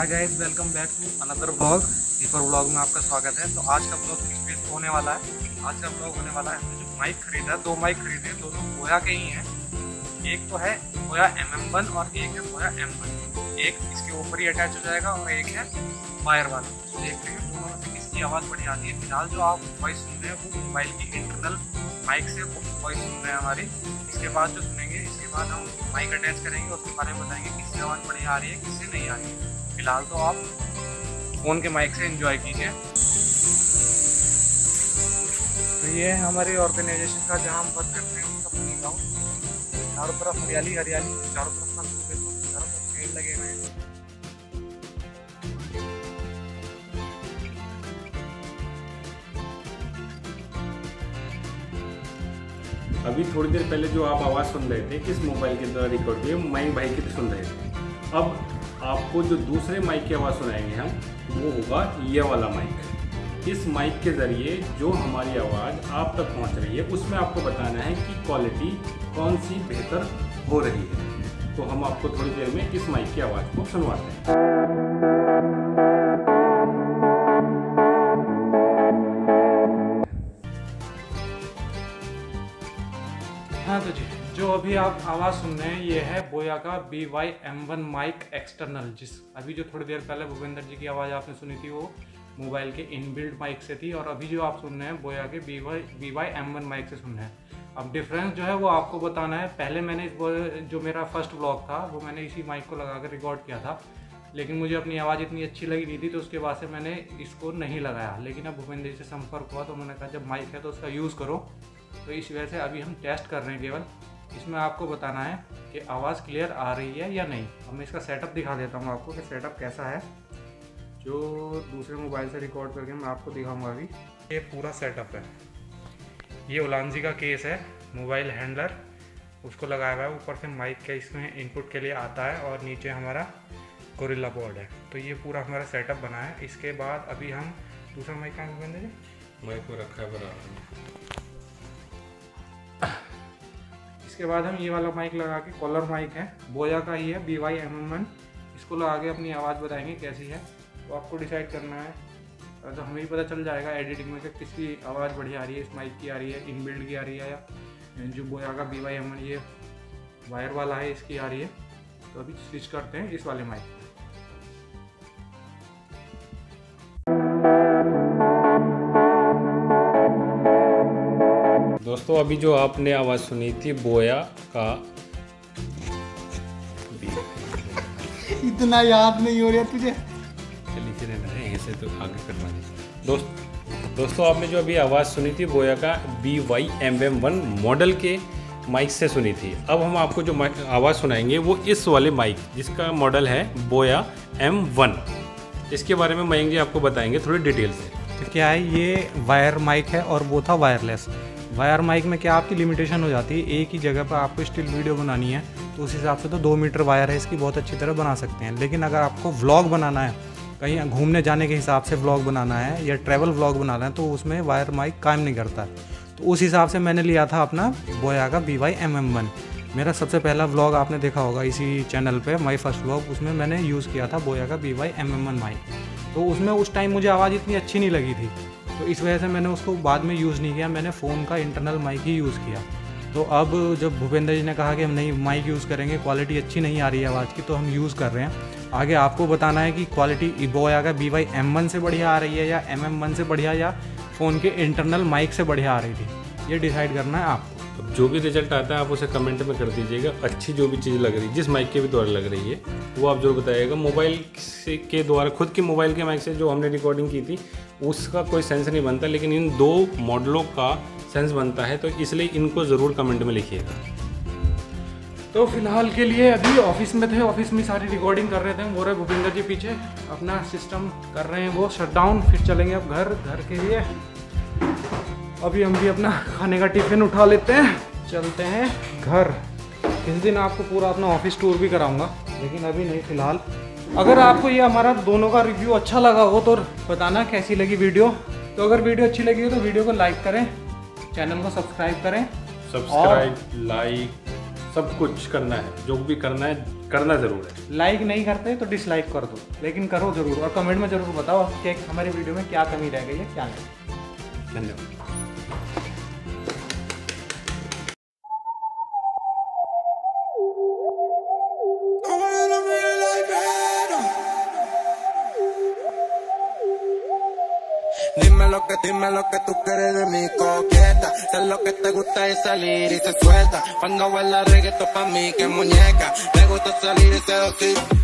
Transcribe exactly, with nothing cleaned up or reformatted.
Hi guys, welcome back to another vlog. दीपर vlog में आपका स्वागत है। तो आज का व्लॉग किस बेस होने वाला है? आज का व्लॉग होने वाला है, हमने जो माइक खरीदा, दो माइक खरीदे, दोनों बोया के ही हैं। एक तो है बोया एम एम वन और एक है बोया एम वन। एक इसके ऊपर ही अटैच हो जाएगा और एक है वायर वाला। तो देख रहे हैं दोनों में से किसकी आवाज़ बड़ी आती है। फिलहाल जो आप वॉइस सुन रहे हैं वो मोबाइल की इंटरनल माइक से वो वॉइस सुन रहे हैं हमारी। इसके बाद जो सुनेंगे, इसके बाद हम माइक अटैच करेंगे, उसके बारे में बताएंगे किससे आवाज़ बड़ी आ रही है, किससे नहीं आ रही है। फिलहाल तो आप फ़ोन के माइक से एंजॉय कीजिए। तो ये है हमारी ऑर्गेनाइजेशन का जहाँ हम वर्क करते हैं, उसका पूरी गाँव। चारों तरफ हरियाली हरियाली, चारों तरफ का चारों तरफ पेड़ लगे हुए हैं। अभी थोड़ी देर पहले जो आप आवाज़ सुन रहे थे किस मोबाइल के द्वारा रिकॉर्ड हुई, माइक भाई की तो सुन रहे थे। अब आपको जो दूसरे माइक की आवाज़ सुनाएंगे हम, वो होगा ये वाला माइक। इस माइक के ज़रिए जो हमारी आवाज़ आप तक पहुंच रही है, उसमें आपको बताना है कि क्वालिटी कौन सी बेहतर हो रही है। तो हम आपको थोड़ी देर में इस माइक की आवाज़ को सुनवाते हैं। हाँ तो जी, जो अभी आप आवाज़ सुन रहे हैं ये है बोया का B Y M one mic external. जिस अभी जो थोड़ी देर पहले भूपेंद्र जी की आवाज़ आपने सुनी थी वो मोबाइल के इनबिल्ट माइक से थी, और अभी जो आप सुन रहे हैं बोया के B Y B Y M one mic से सुन रहे हैं। अब डिफरेंस जो है वो आपको बताना है। पहले मैंने इस जो मेरा फर्स्ट व्लॉग था वो मैंने इसी माइक को लगा कर रिकॉर्ड किया था, लेकिन मुझे अपनी आवाज़ इतनी अच्छी लगी नहीं थी, तो उसके बाद से मैंने इसको नहीं लगाया। लेकिन अब भूपेंद्र जी से संपर्क हुआ तो उन्होंने कहा जब माइक है तो उसका यूज़ करो। तो इस वजह से अभी हम टेस्ट कर रहे हैं। केवल इसमें आपको बताना है कि आवाज़ क्लियर आ रही है या नहीं। अब मैं इसका सेटअप दिखा देता हूँ आपको कि सेटअप कैसा है। जो दूसरे मोबाइल से रिकॉर्ड करके मैं आपको दिखाऊंगा अभी। ये पूरा सेटअप है। ये उलांजी का केस है, मोबाइल हैंडलर उसको लगाया हुआ है। ऊपर से माइक के इसमें इनपुट के लिए आता है और नीचे हमारा गोरिल्ला बोर्ड है। तो ये पूरा हमारा सेटअप बना है। इसके बाद अभी हम दूसरा माइक कहाँ बंद है, माइक को रखा है बराबर। इसके बाद हम ये वाला माइक लगा के, कॉलर माइक है, बोया का ही है, B Y M M one. इसको लगा के अपनी आवाज़ बताएंगे कैसी है। तो आपको डिसाइड करना है, तो हमें ही पता चल जाएगा एडिटिंग में कि किसकी आवाज़ बढ़िया आ रही है। इस माइक की आ रही है, इनबिल्ड की आ रही है, या जो बोया का बी वाई एम वन ये वायर वाला है इसकी आ रही है। तो अभी स्विच करते हैं इस वाले माइक। दोस्तों अभी जो आपने आवाज़ सुनी थी बोया का, इतना याद नहीं हो रहा तुझे, चलिए रहना है ऐसे तो आगे करवा दीजिए। दोस्त दोस्तों आपने जो अभी आवाज़ सुनी थी बोया का B Y M M one model के माइक से सुनी थी। अब हम आपको जो आवाज़ सुनाएंगे वो इस वाले माइक जिसका मॉडल है बोया एम वन। इसके बारे में मयंक जी आपको बताएंगे थोड़ी डिटेल से। तो क्या है, ये वायर माइक है और वो था वायरलेस। वायर माइक में क्या आपकी लिमिटेशन हो जाती है, एक ही जगह पर आपको स्टिल वीडियो बनानी है तो उस हिसाब से तो दो मीटर वायर है, इसकी बहुत अच्छी तरह बना सकते हैं। लेकिन अगर आपको व्लॉग बनाना है, कहीं घूमने जाने के हिसाब से व्लॉग बनाना है या ट्रैवल व्लॉग बनाना है, तो उसमें वायर माइक काम नहीं करता। तो उस हिसाब से मैंने लिया था अपना बोया का B Y M M one. मेरा सबसे पहला व्लॉग आपने देखा होगा इसी चैनल पर, माई फर्स्ट व्लॉग, उसमें मैंने यूज़ किया था बोया का B Y M M one mic. तो उसमें उस टाइम मुझे आवाज़ इतनी अच्छी नहीं लगी थी, तो इस वजह से मैंने उसको बाद में यूज़ नहीं किया। मैंने फ़ोन का इंटरनल माइक ही यूज़ किया। तो अब जब भूपेंद्र जी ने कहा कि हम नहीं माइक यूज़ करेंगे, क्वालिटी अच्छी नहीं आ रही है आवाज़ की, तो हम यूज़ कर रहे हैं। आगे आपको बताना है कि क्वालिटी बोया का बी वाई एम वन से बढ़िया आ रही है या एम एम वन से बढ़िया, या फ़ोन के इंटरनल माइक से बढ़िया आ रही थी, ये डिसाइड करना है आपको। तो जो भी रिजल्ट आता है आप उसे कमेंट में कर दीजिएगा। अच्छी जो भी चीज़ लग रही है, जिस माइक के भी द्वारा लग रही है, वो आप जरूर बताइएगा। मोबाइल से के द्वारा, खुद के मोबाइल के माइक से जो हमने रिकॉर्डिंग की थी उसका कोई सेंस नहीं बनता, लेकिन इन दो मॉडलों का सेंस बनता है। तो इसलिए इनको ज़रूर कमेंट में लिखिएगा। तो फिलहाल के लिए अभी ऑफिस में थे, ऑफिस में सारी रिकॉर्डिंग कर रहे थे। वो रहे भूपेंद्र जी पीछे, अपना सिस्टम कर रहे हैं वो शटडाउन। फिर चलेंगे अब घर घर के लिए। अभी हम भी अपना खाने का टिफिन उठा लेते हैं, चलते हैं घर। किसी दिन आपको पूरा अपना ऑफिस टूर भी कराऊंगा, लेकिन अभी नहीं फिलहाल। अगर आपको ये हमारा दोनों का रिव्यू अच्छा लगा हो तो बताना कैसी लगी वीडियो। तो अगर वीडियो अच्छी लगी हो तो वीडियो को लाइक करें, चैनल को सब्सक्राइब करें, सब्सक्राइब, लाइक, सब कुछ करना है, जो भी करना है करना जरूर है। लाइक नहीं करते तो डिसलाइक कर दो, लेकिन करो जरूर, और कमेंट में जरूर बताओ कि हमारी वीडियो में क्या कमी रह गई है, क्या नहीं। धन्यवाद। Dime lo que, dime lo que tú quieres de mi coqueta. Sé lo que te gusta es salir y se suelta. Cuando baila reggaetón pa' mí que muñeca. Le gusta salir y seducir.